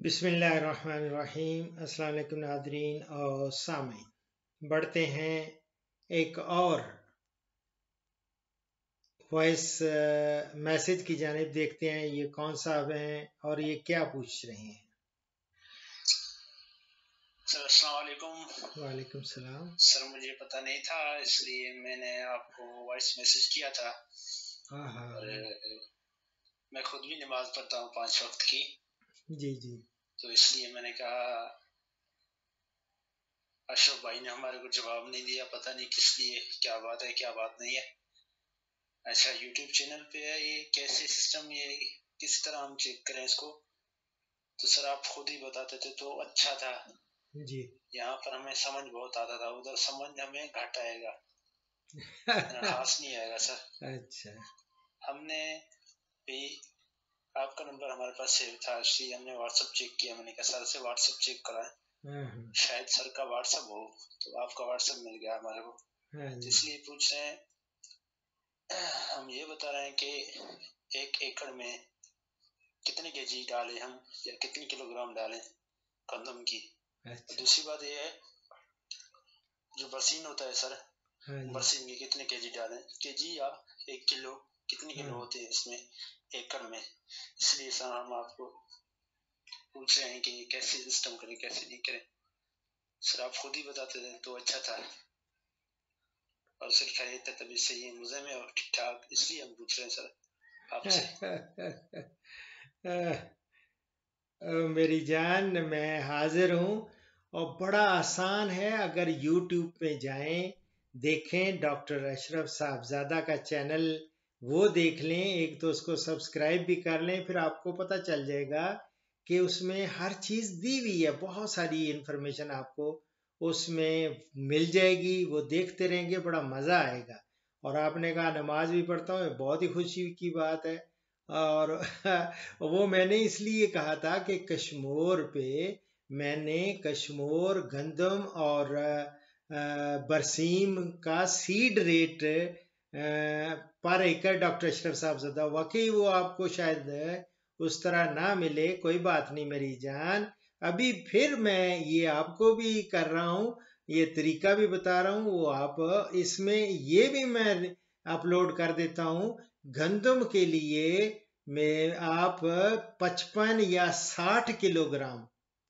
बिस्मिल्लाहिर्रहमानिर्रहीम। अस्सलाम वालेकुम नादरीन और सामीन। बढ़ते हैं एक और वॉइस मैसेज की जानिब। देखते हैं ये कौन साहब हैं और ये क्या पूछ रहे हैं। सर अस्सलाम वालेकुम। वालेकुम सलाम। सर मुझे पता नहीं था, इसलिए मैंने आपको वॉइस मैसेज किया था। और मैं खुद भी नमाज पढ़ता हूँ 5 वक्त की। जी जी। तो इसलिए मैंने कहा अशरफ भाई ने हमारे को जवाब नहीं दिया, पता नहीं किस लिए, क्या बात है क्या बात नहीं है। अच्छा, यूट्यूब चैनल पे है ये, कैसे सिस्टम, ये किस तरह हम चेक करें इसको? तो सर आप खुद ही बताते थे तो अच्छा था जी। यहाँ पर हमें समझ बहुत आता था, उधर समझ हमें घट आएगा खास नहीं आएगा सर। अच्छा, हमने भी आपका नंबर हमारे पास सेव था, इसलिए हमने व्हाट्सएप चेक किया। मैंने कहा सर से व्हाट्सएप चेक कराएं, शायद सर का व्हाट्सएप हो, तो आपका व्हाट्सएप मिल गया हमारे को। तो इसलिए पूछ रहे हैं, हम ये बता रहे हैं कि 1 एकड़ में कितने केजी डालें हम, या कितने किलोग्राम डालें गंदम की। अच्छा। दूसरी बात ये है, जो बरसीन होता है सर, बरसीन की कितने केजी डालें, केजी या 1 किलो, कितने किलो होते हैं इसमें एकड़ में। इसलिए सर हम आपको पूछ रहे हैं कि कैसे सिस्टम करें कैसे नहीं करें। सर आप खुद ही बताते थे तो अच्छा था। और सर खैरियत है, तभी सही है, मजे में और ठीक ठाक, इसलिए हम पूछ रहे हैं सर आपसे। मेरी जान, मैं हाजिर हूँ और बड़ा आसान है। अगर YouTube पे जाएं, देखें डॉक्टर अशरफ साहबजादा का चैनल, वो देख लें। एक तो उसको सब्सक्राइब भी कर लें, फिर आपको पता चल जाएगा कि उसमें हर चीज़ दी हुई है। बहुत सारी इन्फॉर्मेशन आपको उसमें मिल जाएगी, वो देखते रहेंगे, बड़ा मज़ा आएगा। और आपने कहा नमाज भी पढ़ता हूँ, बहुत ही खुशी की बात है। और वो मैंने इसलिए कहा था कि कश्मीर पे मैंने कश्मीर गंदम और बरसीम का सीड रेट पर एकड़ डॉक्टर अशरफ साहबजादा, वाकई वो आपको शायद उस तरह ना मिले। कोई बात नहीं मेरी जान, अभी फिर मैं ये आपको भी कर रहा हूँ, ये तरीका भी बता रहा हूँ। वो आप इसमें ये भी मैं अपलोड कर देता हूँ। गंदम के लिए में आप 55 या 60 किलोग्राम,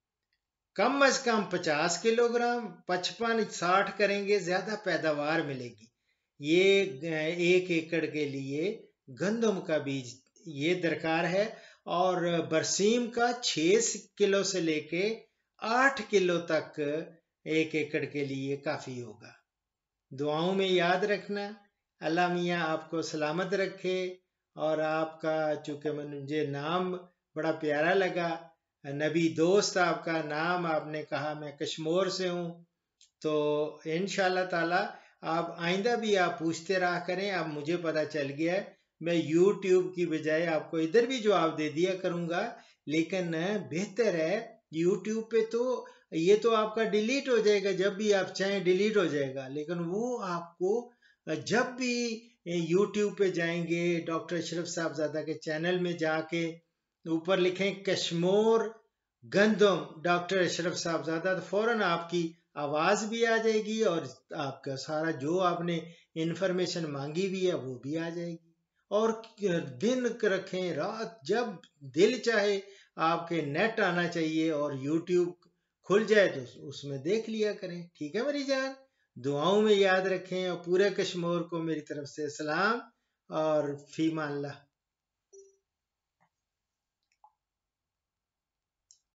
कम से कम 50 किलोग्राम, 55-60 करेंगे, ज्यादा पैदावार मिलेगी। ये 1 एकड़ के लिए गंदम का बीज ये दरकार है। और बरसीम का 6 किलो से लेके 8 किलो तक 1 एकड़ के लिए काफी होगा। दुआओं में याद रखना। अल्लाह मियाँ आपको सलामत रखे। और आपका चूंकि मुझे नाम बड़ा प्यारा लगा, नबी दोस्त आपका नाम, आपने कहा मैं कश्मीर से हूँ, तो इंशाल्लाह ताला आप आइंदा भी आप पूछते रहा करें। अब मुझे पता चल गया है, मैं YouTube की बजाय आपको इधर भी जवाब दे दिया करूँगा। लेकिन बेहतर है YouTube पे, तो ये तो आपका डिलीट हो जाएगा, जब भी आप चाहें डिलीट हो जाएगा। लेकिन वो आपको जब भी YouTube पे जाएंगे, डॉक्टर अशरफ साहबजादा के चैनल में जाके ऊपर लिखें कश्मीर गंदम डॉक्टर अशरफ साहबजादा, तो फौरन आपकी आवाज भी आ जाएगी और आपका सारा जो आपने इंफॉर्मेशन मांगी भी है वो भी आ जाएगी। और दिन रखें रात, जब दिल चाहे आपके नेट आना चाहिए और YouTube खुल जाए तो उसमें देख लिया करें। ठीक है मेरी जान, दुआओं में याद रखें और पूरे कश्मीर को मेरी तरफ से सलाम और फीमान अल्लाह।